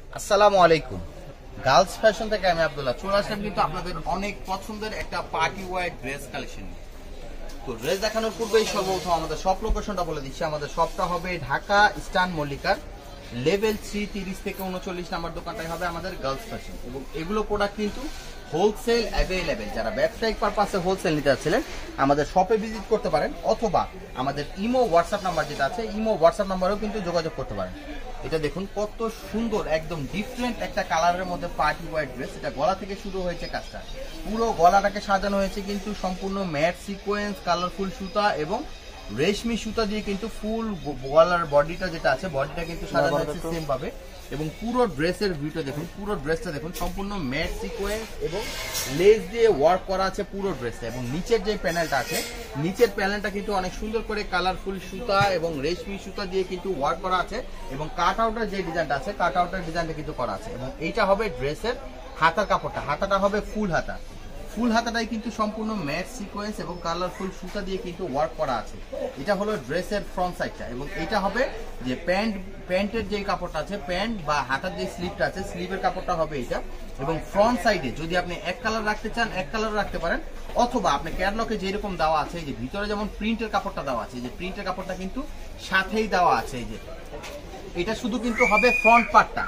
আসসালামু আলাইকুম। Girls fashion থেকে আমি আব্দুল্লাহ চলে আসলাম কিন্তু আপনাদের অনেক পছন্দের একটা পার্টি ওয়্যার ড্রেস কালেকশন। তো ড্রেস দেখানোর পূর্বেই সর্বপ্রথম আমাদের শপ লোকেশনটা বলে দিচ্ছি। আমাদের শপটা হবে ঢাকা ইস্টার্ন মল্লিকার লেভেল 3 30 থেকে 39 নাম্বার দোকানটাই হবে আমাদের গার্লস ফ্যাশন। এবং এগুলো প্রোডাক্ট কিন্তু হোলসেল অ্যাভেলেবেল। যারা ব্যবসায়িক পারপাসে হোলসেল নিতে চাচ্ছিলেন আমাদের শপে ভিজিট করতে পারেন, অথবা আমাদের ইমো হোয়াটসঅ্যাপ নাম্বার যেটা আছে ইমো হোয়াটসঅ্যাপ নাম্বারেও কিন্তু যোগাযোগ করতে পারেন। এটা দেখুন কত সুন্দর, একদম ডিফারেন্ট একটা কালারের মধ্যে পার্টি ওয়্যার ড্রেস। এটা গলা থেকে শুরু হয়েছে কাজটা, পুরো গলাটাকে সাজানো হয়েছে কিন্তু সম্পূর্ণ ম্যাট সিকোয়েন্স, কালারফুল সুতা এবং রেশমি সুতা দিয়ে কিন্তু ফুল গলার বডিটা যেটা আছে বডিটা কিন্তু সাজানো হয়েছে সেম ভাবে। এবং পুরো ড্রেসের ভিউটা দেখুন, পুরো ড্রেসটা দেখুন সম্পূর্ণ ম্যাট সিকোয়েন্স এবং লেস দিয়ে ওয়ার্ক করা আছে পুরো ড্রেসে। এবং নিচের যে প্যানেলটা আছে নিচের প্যানেলটা কিন্তু অনেক সুন্দর করে কালারফুল সুতা এবং রেশমি সুতা দিয়ে কিন্তু ওয়ার্ক করা আছে। এবং কাট আউটের যে ডিজাইনটা আছে কাট আউটের ডিজাইনটা কিন্তু করা আছে। এবং এইটা হবে ড্রেসের হাতার কাপড়টা, হাতাটা হবে ফুল হাতা। ফুল হাতাটাই কিন্তু সম্পূর্ণ ম্যাট সিকোয়েন্স এবং কালারফুল সুতা দিয়ে কিন্তু ওয়ার্ক করা আছে। এটা হলো ড্রেসের ফ্রন্ট সাইডটা। এবং এটা হবে যে প্যান্টের যে কাপড়টা আছে, প্যান্ট বা হাতার যে স্লিভটা আছে স্লিভের কাপড়টা হবে এটা। এবং ফ্রন্ট সাইডে যদি আপনি এক কালার রাখতে চান এক কালার রাখতে পারেন, অথবা আপনি ক্যাটলগে যেরকম দেওয়া আছে এই যে ভিতরে যেমন প্রিন্টের কাপড়টা দেওয়া আছে, এই যে প্রিন্টের কাপড়টা কিন্তু সাথেই দেওয়া আছে। এই যে এটা শুধু কিন্তু হবে ফ্রন্ট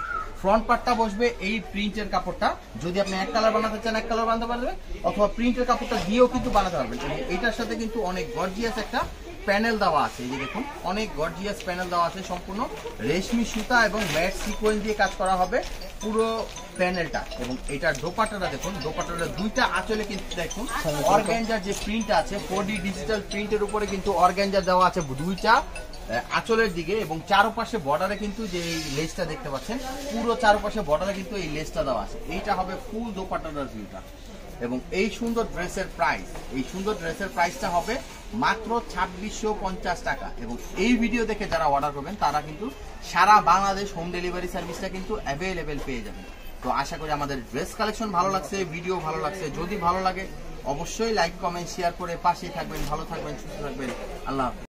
পার্টটা বসবে এই প্রিন্টের কাপড়টা। যদি আপনি এক কালার বানাতে চান এক কালার বানাতে পারবেন, অথবা প্রিন্টের কাপড়টা দিয়েও কিন্তু বানাতে পারবেন। এটার সাথে কিন্তু অনেক গর্জিয়াস একটা প্যানেল দেওয়া আছে। এই যে দেখুন অনেক গর্জিয়াস প্যানেল দেওয়া আছে, সম্পূর্ণ রেশমি সুতা এবং ম্যাট সিকোয়েন্স দিয়ে কাজ করা হবে পুরো প্যানেলটা। এবং এটার দোপাট্টাটা দেখুন, দোপাট্টাটা দুইটা আঁচলে কিন্তু দেখুন অর্গানজার যে প্রিন্ট আছে 4D ডিজিটাল প্রিন্টের উপরে কিন্তু অর্গানজা দেওয়া আছে দুইটা আঁচলের দিকে। এবং চারপাশে বর্ডারে কিন্তু যে লেসটা দেখতে পাচ্ছেন পুরো চারপাশে বর্ডারে কিন্তু এই লেসটা দেওয়া আছে। এইটা হবে ফুল দোপাট্টাটার ভিউটা। এবং এই সুন্দর ড্রেসের প্রাইসটা হবে মাত্র 2650 টাকা। এবং এই ভিডিও দেখে যারা অর্ডার করবেন তারা কিন্তু সারা বাংলাদেশ হোম ডেলিভারি সার্ভিসটা কিন্তু অ্যাভেলেবেল পেয়ে যাবেন। তো আশা করি আমাদের ড্রেস কালেকশন ভালো লাগছে, ভিডিও ভালো লাগছে। যদি ভালো লাগে অবশ্যই লাইক কমেন্ট শেয়ার করে পাশেই থাকবেন। ভালো থাকবেন, সুস্থ থাকবেন। আল্লাহ হাফেজ।